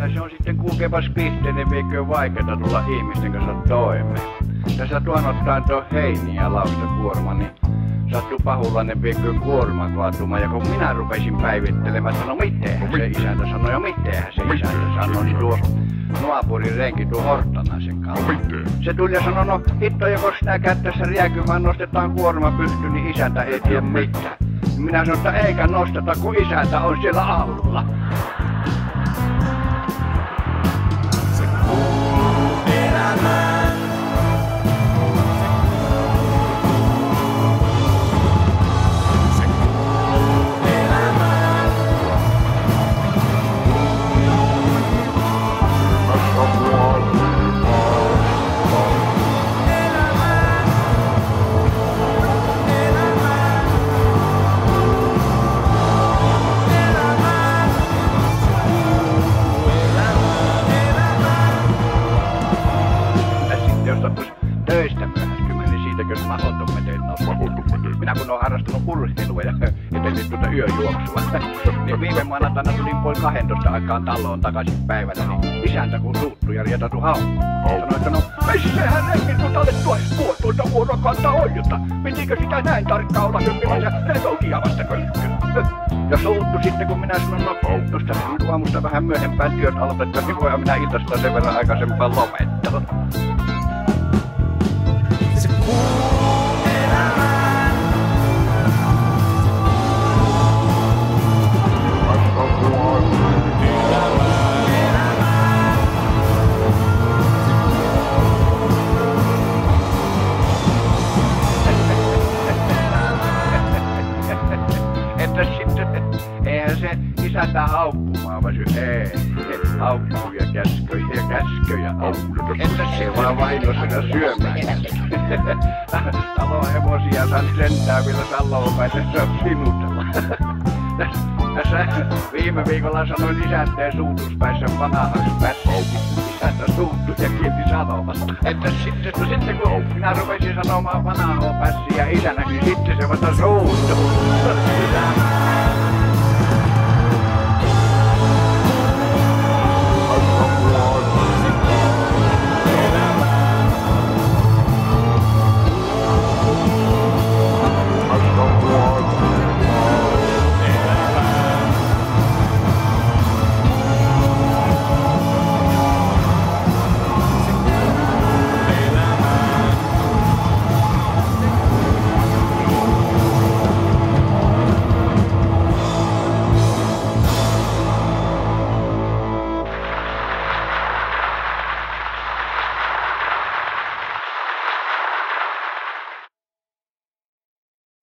Kyllä se on sitten kuulkeepas pisteinen, veikö vaikeeta tulla ihmisten kanssa toimeen. Tässä tuon ottaen tuo heiniä ja laustakuorma, niin sattui pahulainen veikö kuorman kaatumaan. Ja kun minä rupesin päivittelemään, että no mitenhän se isäntä sanoi, ja mitenhän se isäntä sanoi, niin tuo naapurin renki tuo Horttanaisen kanssa. Se tuli ja sanoi, no hitto, joko sinä käyt tässä riäkymään, nostetaan kuorma pystyyn, niin isäntä ei tiedä mitään. Minä sanoin, että eikä nosteta, kun isäntä on siellä alla. Se kuuluu elämään. Se kuuluu elämään. Töistä myöhästymään, niin siitäkö mahdotonmeteen nostaa. Minä kun olen harrastanut urheilua ja etenkin tuota yöjuoksua, niin viime maanantaina tulin 11:30 aikaan taloon takaisin päivällä, niin isäntä kun suuttui ja rietatui haukkumaan. Sanoi, että no missähän renkin tuota alettua tuolta vuorokantaa oijuta. Pitikö sitä näin tarkkaan olla hyppimässä retokia vasta kölkkyä? Ja suuttu sitten kun minä sanon, no tuosta aamusta vähän myöhempään työt aloitetaan, niin voidaan minä iltasta sen verran aikaisempaan lopettaa. Se kuuluu elämään. Entäs sitten, eihän se isäntä haukkumaan väsy, ei. Haukkuu ja käsköjä. Entäs se vaan vahingossa syömään. Talon hevosia saani sentään vielä Salloon pääsessä sinutella. Tässä viime viikolla sanoin isänteen suutuspäissä vanhaksi pässi. Isäntä suuttui ja kielti sanomasta. Entäs sitten kun minä rupesin sanomaan vanhaa pässiä isänäksi, niin sitten se vasta suuttui.